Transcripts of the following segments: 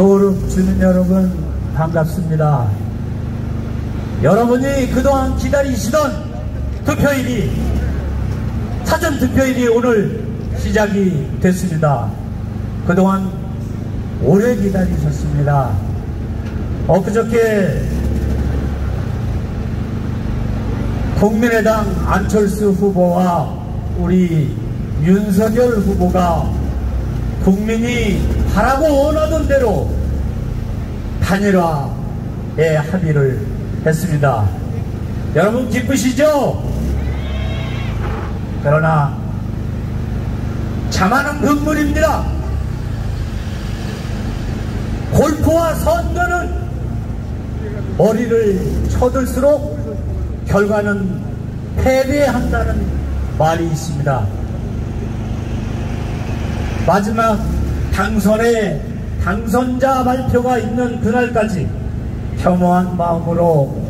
서울읍 주민 여러분 반갑습니다. 여러분이 그동안 기다리시던 투표일이, 사전투표일이 오늘 시작이 됐습니다. 그동안 오래 기다리셨습니다. 엊그저께 국민의당 안철수 후보와 우리 윤석열 후보가 국민이 바라고 원하던 대로 단일화에 합의를 했습니다. 여러분 기쁘시죠? 그러나 자만은 금물입니다. 골프와 선거는 머리를 쳐들수록 결과는 패배한다는 말이 있습니다. 마지막 당선자 발표가 있는 그날까지 겸허한 마음으로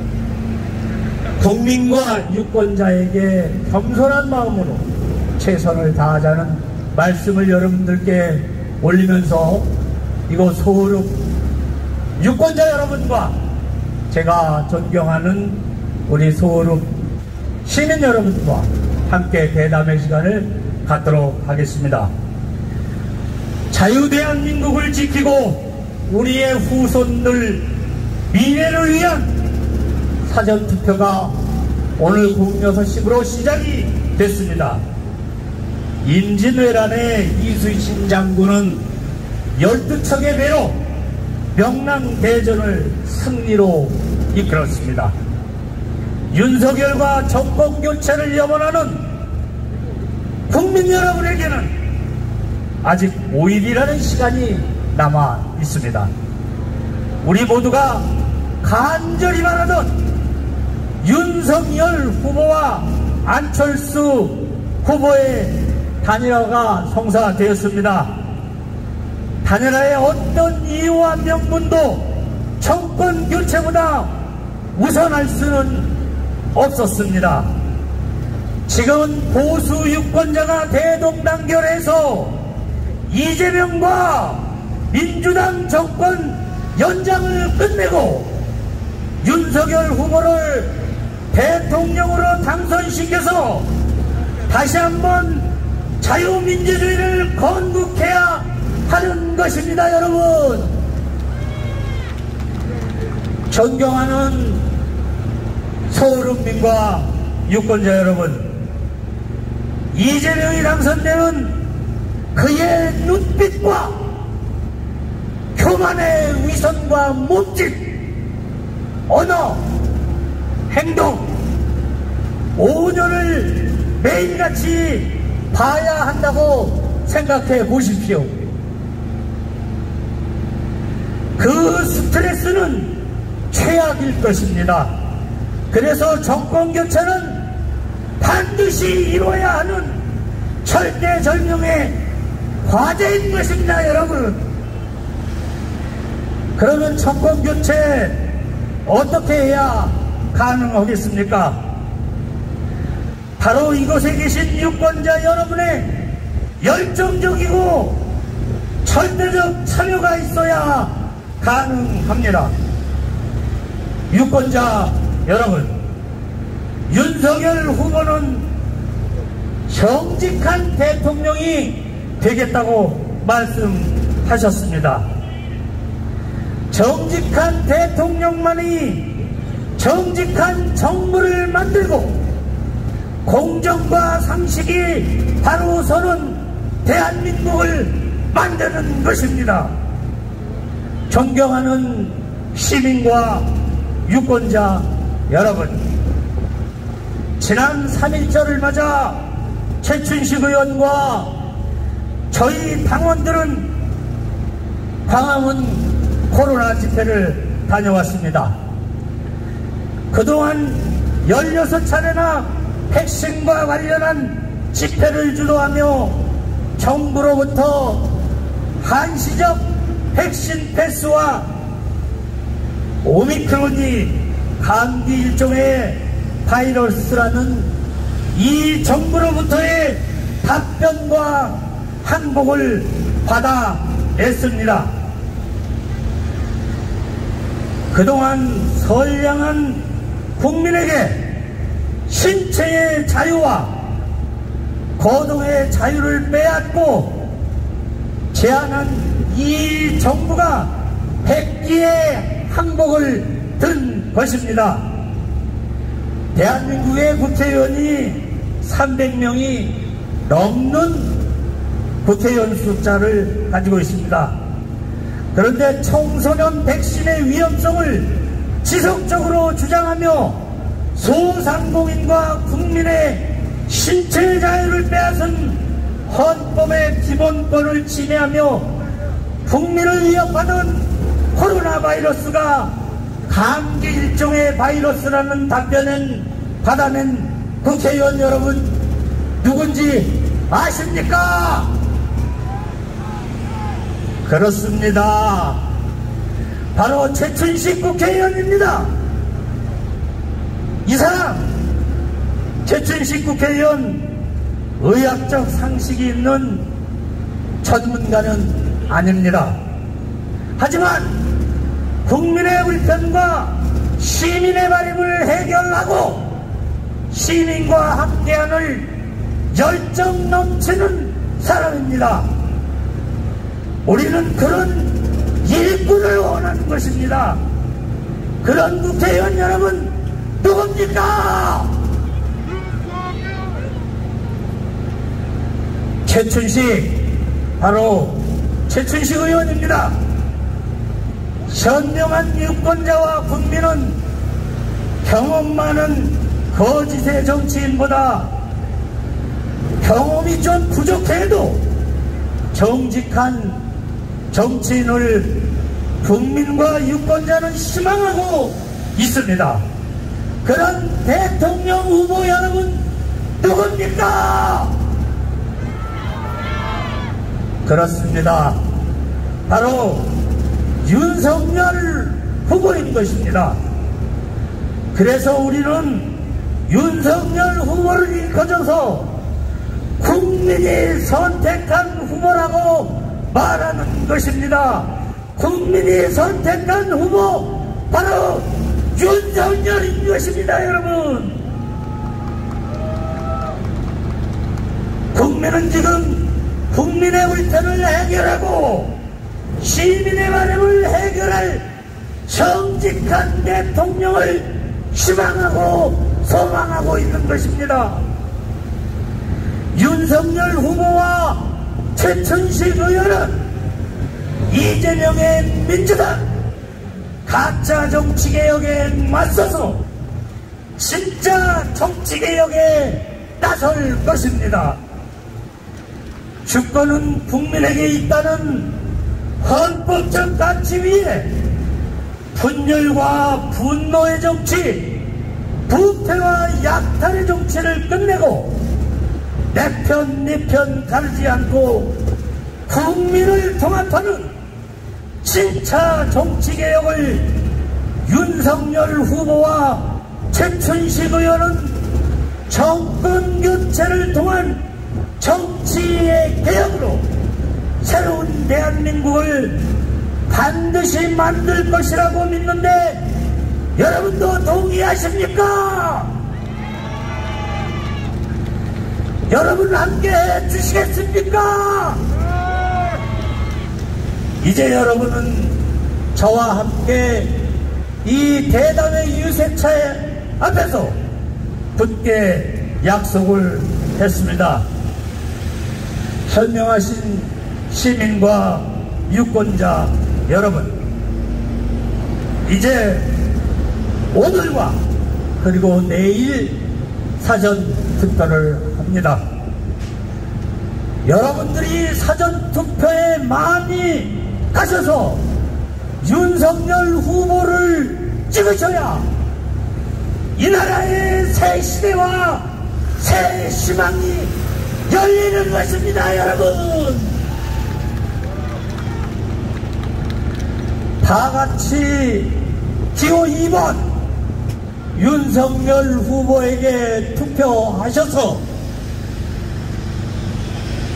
국민과 유권자에게 겸손한 마음으로 최선을 다하자는 말씀을 여러분들께 올리면서 이곳 서울읍 유권자 여러분과 제가 존경하는 우리 서울읍 시민 여러분과 함께 대담의 시간을 갖도록 하겠습니다. 자유대한민국을 지키고 우리의 후손들 미래를 위한 사전투표가 오늘 오후 6시부로 시작이 됐습니다. 임진왜란의 이순신 장군은 12척의 배로 명랑대전을 승리로 이끌었습니다. 윤석열과 정권교체를 염원하는 국민 여러분에게는 아직 5일이라는 시간이 남아 있습니다. 우리 모두가 간절히 바라던 윤석열 후보와 안철수 후보의 단일화가 성사되었습니다. 단일화의 어떤 이유와 명분도 정권 교체보다 우선할 수는 없었습니다. 지금은 보수 유권자가 대동단결해서 이재명과 민주당 정권 연장을 끝내고 윤석열 후보를 대통령으로 당선시켜서 다시 한번 자유민주주의를 건국해야 하는 것입니다. 여러분, 존경하는 서울읍민과 유권자 여러분, 이재명이 당선되는 그의 눈빛과 교만의 위선과 몸짓, 언어, 행동, 5년을 매일같이 봐야 한다고 생각해 보십시오. 그 스트레스는 최악일 것입니다. 그래서 정권교체는 반드시 이루어야 하는 절대절명의 과제인 것입니다. 여러분, 그러면 정권교체 어떻게 해야 가능하겠습니까? 바로 이곳에 계신 유권자 여러분의 열정적이고 절대적 참여가 있어야 가능합니다. 유권자 여러분, 윤석열 후보는 정직한 대통령이 되겠다고 말씀하셨습니다. 정직한 대통령만이 정직한 정부를 만들고 공정과 상식이 바로 서는 대한민국을 만드는 것입니다. 존경하는 시민과 유권자 여러분, 지난 3.1절을 맞아 최춘식 의원과 저희 당원들은 광화문 코로나 집회를 다녀왔습니다. 그동안 16차례나 백신과 관련한 집회를 주도하며 정부로부터 한시적 백신 패스와 오미크론이 감기 일종의 바이러스라는 이 정부로부터의 답변과 항복을 받아냈습니다. 그동안 선량한 국민에게 신체의 자유와 거동의 자유를 빼앗고 제안한 이 정부가 백기의 항복을 든 것입니다. 대한민국의 국회의원이 300명이 넘는 국회의원 숫자를 가지고 있습니다. 그런데 청소년 백신의 위험성을 지속적으로 주장하며 소상공인과 국민의 신체 자유를 빼앗은 헌법의 기본권을 침해하며 국민을 위협하는 코로나 바이러스가 감기 일종의 바이러스라는 답변을 받아낸 국회의원 여러분 누군지 아십니까? 그렇습니다. 바로 최춘식 국회의원입니다. 이 사람 최춘식 국회의원 의학적 상식이 있는 전문가는 아닙니다. 하지만 국민의 불편과 시민의 바람을 해결하고 시민과 함께하는 열정 넘치는 사람입니다. 우리는 그런 일꾼을 원하는 것입니다. 그런 국회의원 여러분 누굽니까? 최춘식, 바로 최춘식 의원입니다. 현명한 유권자와 국민은 경험 많은 거짓의 정치인보다 경험이 좀 부족해도 정직한 정치인을 국민과 유권자는 희망하고 있습니다. 그런 대통령 후보 여러분 누굽니까? 그렇습니다. 바로 윤석열 후보인 것입니다. 그래서 우리는 윤석열 후보를 일컬어서 국민이 선택한 후보라고 말하는 것입니다. 국민이 선택한 후보 바로 윤석열인 것입니다. 여러분, 국민은 지금 국민의 불편을 해결하고 시민의 바람을 해결할 정직한 대통령을 희망하고 소망하고 있는 것입니다. 윤석열 후보와 최춘식 의원은 이재명의 민주당 가짜 정치개혁에 맞서서 진짜 정치개혁에 나설 것입니다. 주권은 국민에게 있다는 헌법적 가치 위에 분열과 분노의 정치, 부패와 약탈의 정치를 끝내고 내 편, 네 편 가르지 않고 국민을 통합하는 진짜 정치개혁을 윤석열 후보와 최춘식 의원은 정권 교체를 통한 정치의 개혁으로 새로운 대한민국을 반드시 만들 것이라고 믿는데 여러분도 동의하십니까? 여러분 함께 해주시겠습니까? 이제 여러분은 저와 함께 이 대담의 유세차 앞에서 굳게 약속을 했습니다. 현명하신 시민과 유권자 여러분, 이제 오늘과 그리고 내일 사전 투표를 합니다. 여러분들이 사전 투표에 많이 가셔서 윤석열 후보를 찍으셔야 이 나라의 새 시대와 새 희망이 열리는 것입니다. 여러분, 다같이 기호 2번 윤석열 후보에게 투표하셔서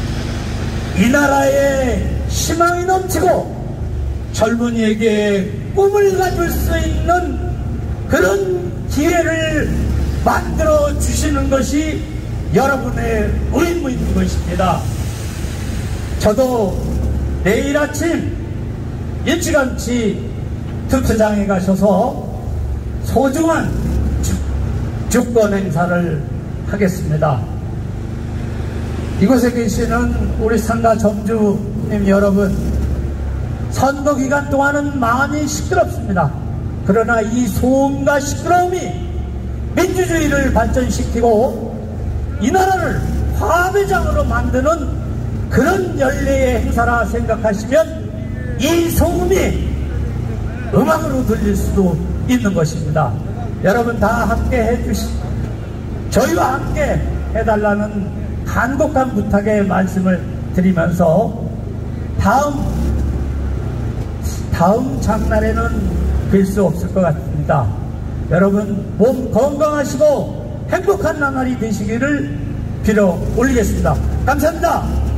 이 나라에 희망이 넘치고 젊은이에게 꿈을 가질 수 있는 그런 기회를 만들어 주시는 것이 여러분의 의무인 것입니다. 저도 내일 아침 일찌감치 투표장에 가셔서 소중한 주권 행사를 하겠습니다. 이곳에 계시는 우리 상가 점주님 여러분, 선거 기간 동안은 많이 시끄럽습니다. 그러나 이 소음과 시끄러움이 민주주의를 발전시키고 이 나라를 화폐장으로 만드는 그런 연례의 행사라 생각하시면 이 소음이 음악으로 들릴 수도 있는 것입니다. 여러분 다 함께 저희와 함께 해달라는 간곡한 부탁의 말씀을 드리면서 다음 장날에는 뵐 수 없을 것 같습니다. 여러분 몸 건강하시고 행복한 나날이 되시기를 빌어 올리겠습니다. 감사합니다.